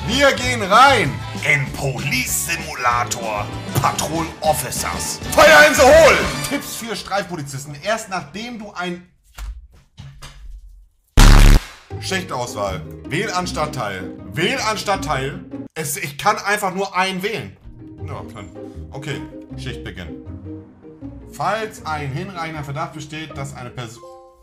Wir gehen rein in Police Simulator Patrol Officers. Feuerinsel holen! Tipps für Streifenpolizisten. Erst nachdem du ein... Schichtauswahl. Wähl an Stadtteil. Wähl an Stadtteil. Ich kann einfach nur einen wählen. Ja, dann. Okay, Schichtbeginn. Falls ein hinreichender Verdacht besteht, dass eine Person...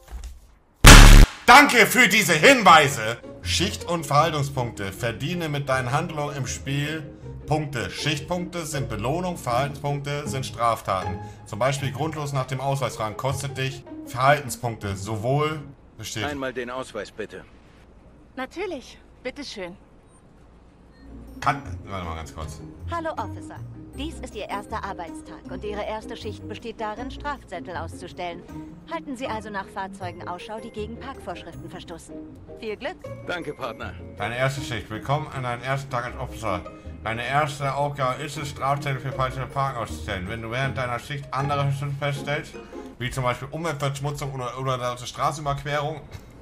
Danke für diese Hinweise! Schicht- und Verhaltungspunkte. Verdiene mit deinen Handlungen im Spiel Punkte. Schichtpunkte sind Belohnung, Verhaltenspunkte sind Straftaten. Zum Beispiel grundlos nach dem Ausweis fragen kostet dich Verhaltenspunkte. Sowohl besteht... Einmal den Ausweis, bitte. Natürlich. Bitteschön. Warte mal ganz kurz. Hallo Officer. Dies ist Ihr erster Arbeitstag und Ihre erste Schicht besteht darin, Strafzettel auszustellen. Halten Sie also nach Fahrzeugen Ausschau, die gegen Parkvorschriften verstoßen. Viel Glück! Danke, Partner. Deine erste Schicht. Willkommen an deinen ersten Tag als Officer. Deine erste Aufgabe ist es, Strafzettel für falsche Parken auszustellen. Wenn du während deiner Schicht andere feststellst, wie zum Beispiel Umweltverschmutzung oder Straßenüberquerung,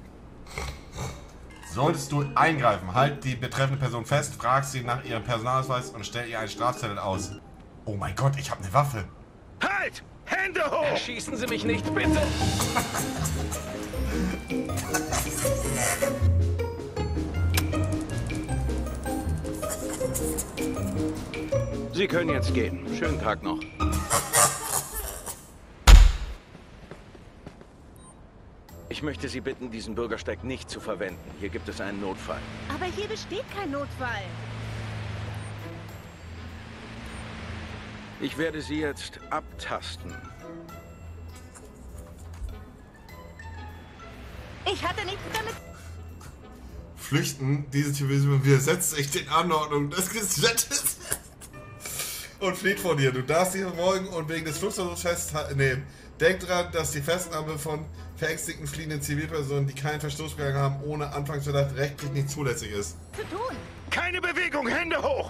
solltest du eingreifen. Halt die betreffende Person fest, frag sie nach ihrem Personalausweis und stell ihr einen Strafzettel aus. Oh mein Gott, ich habe eine Waffe. Halt! Hände hoch! Schießen Sie mich nicht, bitte! Sie können jetzt gehen. Schönen Tag noch. Ich möchte Sie bitten, diesen Bürgersteig nicht zu verwenden. Hier gibt es einen Notfall. Aber hier besteht kein Notfall. Ich werde Sie jetzt abtasten. Ich hatte nichts damit... Flüchten, diese Zivilisation widersetzt sich den Anordnungen des Gesetzes und flieht von dir. Du darfst sie verfolgen und wegen des Fluchtversuchs festnehmen. Denk dran, dass die Festnahme von verängstigten fliehenden Zivilpersonen, die keinen Verstoß begangen haben, ohne Anfangsverdacht rechtlich nicht zulässig ist. zu tun. Keine Bewegung! Hände hoch!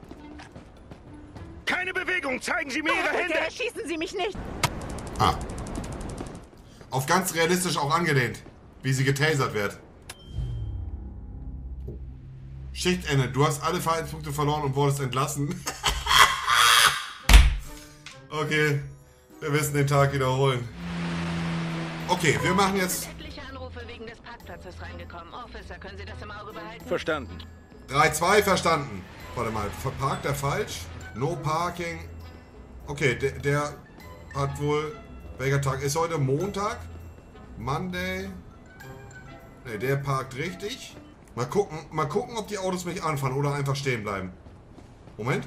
Keine Bewegung! Zeigen Sie mir Ihre Hände! Bitte erschießen Sie mich nicht. Ah. Auf ganz realistisch auch angelehnt, wie sie getasert wird. Schichtende, du hast alle Verhaltenspunkte verloren und wurdest entlassen. Okay, wir müssen den Tag wiederholen. Okay, wir machen jetzt... Etliche Anrufe wegen des Parkplatzes reingekommen. Officer, können Sie das im Auge behalten? Verstanden. 3-2 verstanden. Warte mal, verparkt er falsch? No Parking. Okay, der hat wohl... Welcher Tag ist heute? Montag? Monday? Ne, der parkt richtig. Mal gucken, ob die Autos mich anfahren oder einfach stehen bleiben. Moment.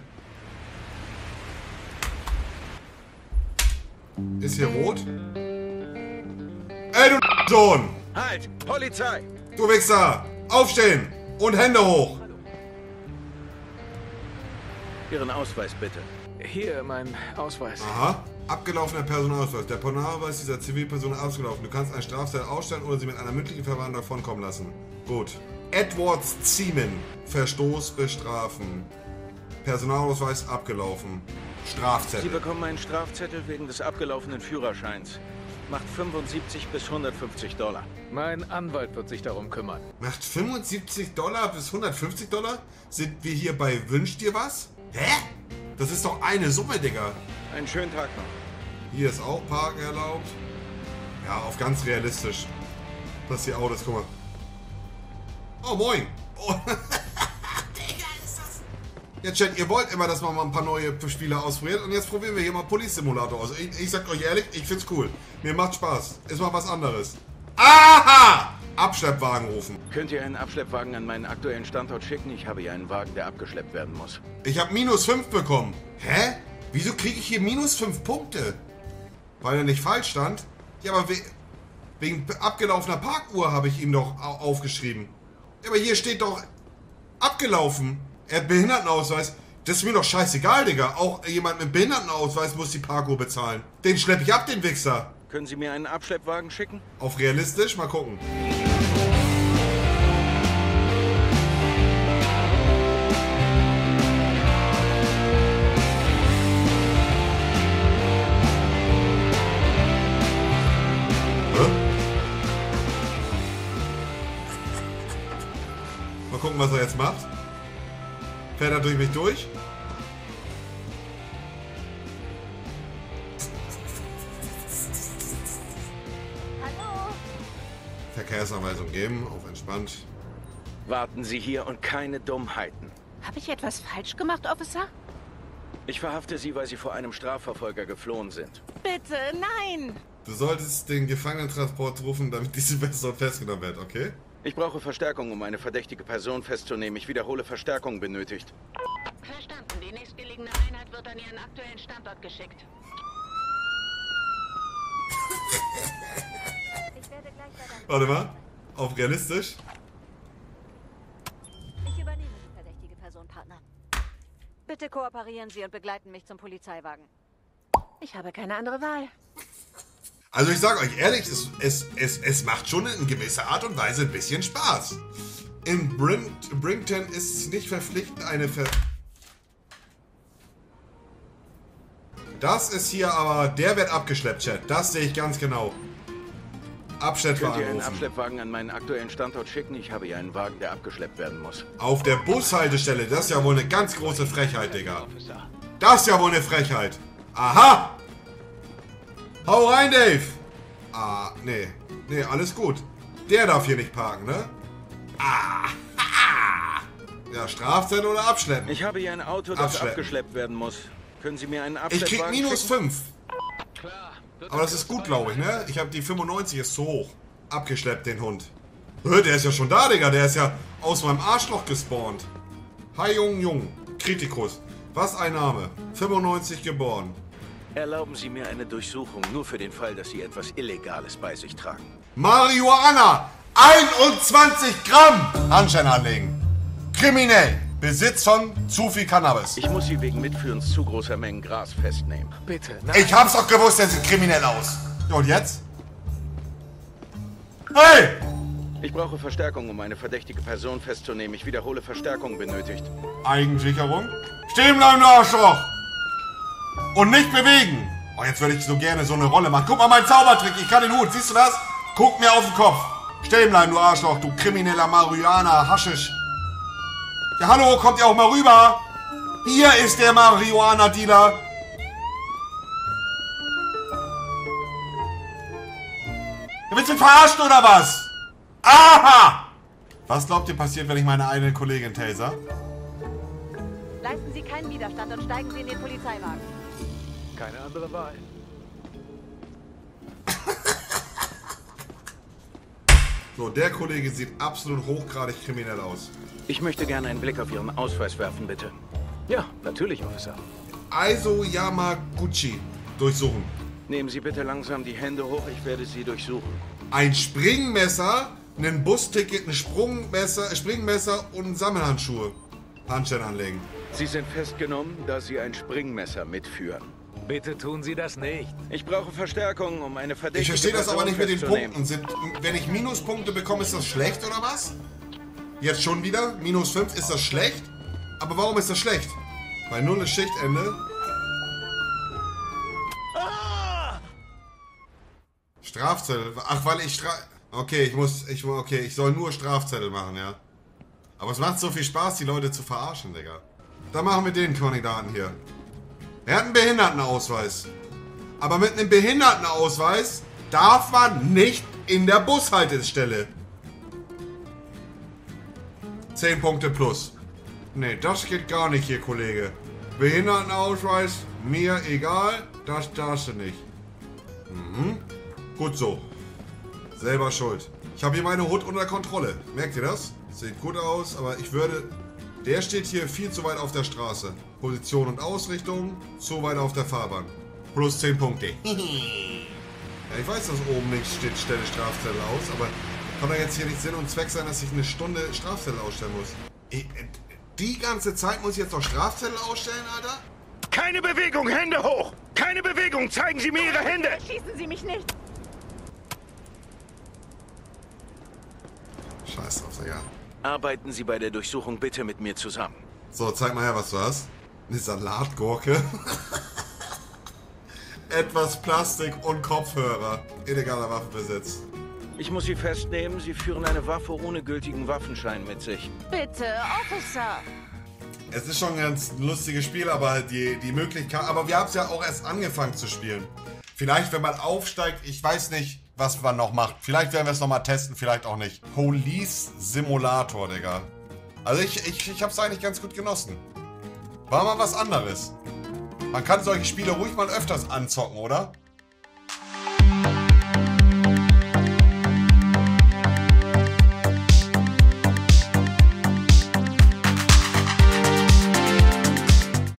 Ist hier rot? Ey, du Sohn! Halt! Polizei! Du Wichser! Aufstehen! Und Hände hoch! Ihren Ausweis bitte. Hier, mein Ausweis. Aha. Abgelaufener Personalausweis. Der Personalausweis dieser Zivilperson ist ausgelaufen. Du kannst einen Strafzettel ausstellen oder sie mit einer mündlichen Verwarnung davonkommen lassen. Gut. Edwards Ziemen. Verstoß bestrafen. Personalausweis abgelaufen. Sie Strafzettel. bekommen einen Strafzettel wegen des abgelaufenen Führerscheins. Macht 75 bis 150 Dollar. Mein Anwalt wird sich darum kümmern. Macht $75 bis $150? Sind wir hier bei Wünsch dir was? Hä? Das ist doch eine Summe, Digga. Einen schönen Tag noch. Hier ist auch Parken erlaubt. Ja, auf ganz realistisch. Das hier Autos, guck mal. Oh, moin. Oh. Digga, ist das... Ja, Chat, ihr wollt immer, dass man mal ein paar neue Spiele ausprobiert. Und jetzt probieren wir hier mal Police Simulator aus. Ich sag euch ehrlich, ich find's cool. Mir macht Spaß. Ist mal was anderes. Aha! Abschleppwagen rufen. Könnt ihr einen Abschleppwagen an meinen aktuellen Standort schicken? Ich habe hier einen Wagen, der abgeschleppt werden muss. Ich habe -5 bekommen. Hä? Wieso kriege ich hier -5 Punkte? Weil er nicht falsch stand? Ja, aber wegen abgelaufener Parkuhr habe ich ihm doch aufgeschrieben. Ja, aber hier steht doch abgelaufen. Er hat Behindertenausweis. Das ist mir doch scheißegal, Digga. Auch jemand mit Behindertenausweis muss die Parkuhr bezahlen. Den schleppe ich ab, den Wichser. Können Sie mir einen Abschleppwagen schicken? Auf realistisch? Mal gucken. Mal gucken, was er jetzt macht. Fährt er durch mich durch? Hallo? Verkehrsanweisung geben, auf entspannt. Warten Sie hier und keine Dummheiten. Habe ich etwas falsch gemacht, Officer? Ich verhafte Sie, weil Sie vor einem Strafverfolger geflohen sind. Bitte, nein! Du solltest den Gefangenentransport rufen, damit diese Person festgenommen wird, okay? Ich brauche Verstärkung, um eine verdächtige Person festzunehmen. Ich wiederhole, Verstärkung benötigt. Verstanden. Die nächstgelegene Einheit wird an ihren aktuellen Standort geschickt. Ich werde gleich bei deinem... Warte mal, auf realistisch. Ich übernehme die verdächtige Person, Partner. Bitte kooperieren Sie und begleiten mich zum Polizeiwagen. Ich habe keine andere Wahl. Also ich sage euch ehrlich, es macht schon in gewisser Art und Weise ein bisschen Spaß. In Brington ist es nicht verpflichtend, Das ist hier aber... Der wird abgeschleppt, Chat. Das sehe ich ganz genau. Abschleppwagen Könnt ihr einen rufen. Abschleppwagen an meinen aktuellen Standort schicken? Ich habe hier einen Wagen, der abgeschleppt werden muss. Auf der Bushaltestelle. Das ist ja wohl eine ganz große Frechheit, Digga. Das ist ja wohl eine Frechheit. Aha! Hau rein, Dave! Ah, nee. Nee, alles gut. Der darf hier nicht parken, ne? Ah! Ja, Strafzettel oder abschleppen? Ich habe hier ein Auto, das abgeschleppt werden muss. Können Sie mir einen Ich Abschleppwagen krieg minus schicken? 5. Aber das ist gut, glaube ich, ne? Ich habe die 95, ist zu hoch. Abgeschleppt, den Hund. Der ist ja schon da, Digga. Der ist ja aus meinem Arschloch gespawnt. Hi, Jung. Kritikus. Was ein Name. 95 geboren. Erlauben Sie mir eine Durchsuchung, nur für den Fall, dass Sie etwas Illegales bei sich tragen. Marihuana! 21 Gramm! Handschein anlegen. Kriminell. Besitz von zu viel Cannabis. Ich muss Sie wegen Mitführens zu großer Mengen Gras festnehmen. Bitte, nein. Ich hab's doch gewusst, der sieht kriminell aus. Und jetzt? Hey! Ich brauche Verstärkung, um eine verdächtige Person festzunehmen. Ich wiederhole, Verstärkung benötigt. Eigensicherung. Stehen bleiben, du Arschloch! Und nicht bewegen! Oh, jetzt würde ich so gerne so eine Rolle machen. Guck mal, mein Zaubertrick. Ich kann den Hut. Siehst du das? Guck mir auf den Kopf. Stehen bleiben, du Arschloch, du krimineller Marihuana, Haschisch. Ja, hallo, kommt ihr auch mal rüber? Hier ist der Marihuana-Dealer. Du willst mich verarschen oder was? Aha! Was glaubt ihr passiert, wenn ich meine eine Kollegin taser? Leisten Sie keinen Widerstand und steigen Sie in den Polizeiwagen. Keine andere Wahl. So, der Kollege sieht absolut hochgradig kriminell aus. Ich möchte gerne einen Blick auf Ihren Ausweis werfen, bitte. Ja, natürlich, Officer. Aizo Yamaguchi. Durchsuchen. Nehmen Sie bitte langsam die Hände hoch, ich werde Sie durchsuchen. Ein Springmesser, ein Busticket, ein Springmesser und Sammelhandschuhe. Handschein anlegen. Sie sind festgenommen, da Sie ein Springmesser mitführen. Bitte tun Sie das nicht. Ich brauche Verstärkung, um eine Ich verdächtige verstehe das aber Person nicht mit den festzunehmen. Punkten. Wenn ich Minuspunkte bekomme, ist das schlecht oder was? Jetzt schon wieder? Minus 5, ist das schlecht? Aber warum ist das schlecht? Bei 0 ist Schichtende. Strafzettel. Ach, weil ich Okay, ich soll nur Strafzettel machen, ja. Aber es macht so viel Spaß, die Leute zu verarschen, Digga. Dann machen wir den Kandidaten hier. Er hat einen Behindertenausweis. Aber mit einem Behindertenausweis darf man nicht in der Bushaltestelle. 10 Punkte plus. Nee, das geht gar nicht hier, Kollege. Behindertenausweis, mir egal, das darfst du nicht. Mhm. Gut so. Selber schuld. Ich habe hier meine Hut unter Kontrolle. Merkt ihr das? Sieht gut aus, aber ich würde... Der steht hier viel zu weit auf der Straße. Position und Ausrichtung, zu weit auf der Fahrbahn. Plus 10 Punkte. Ja, ich weiß, dass oben nichts steht, stelle Strafzettel aus, aber kann doch jetzt hier nicht Sinn und Zweck sein, dass ich eine Stunde Strafzettel ausstellen muss. Die ganze Zeit muss ich jetzt noch Strafzettel ausstellen, Alter? Keine Bewegung, Hände hoch! Keine Bewegung, zeigen Sie mir Ihre Hände! Schießen Sie mich nicht! Scheiß drauf, Digga. Arbeiten Sie bei der Durchsuchung bitte mit mir zusammen. So, zeig mal her, was du hast. Eine Salatgurke. Etwas Plastik und Kopfhörer. Illegaler Waffenbesitz. Ich muss Sie festnehmen, Sie führen eine Waffe ohne gültigen Waffenschein mit sich. Bitte, Officer! Es ist schon ein ganz lustiges Spiel, aber die Möglichkeit... Aber wir haben es ja auch erst angefangen zu spielen. Vielleicht, wenn man aufsteigt, ich weiß nicht, was man noch macht. Vielleicht werden wir es nochmal testen, vielleicht auch nicht. Police Simulator, Digga. Also ich habe es eigentlich ganz gut genossen. War mal was anderes. Man kann solche Spiele ruhig mal öfters anzocken, oder?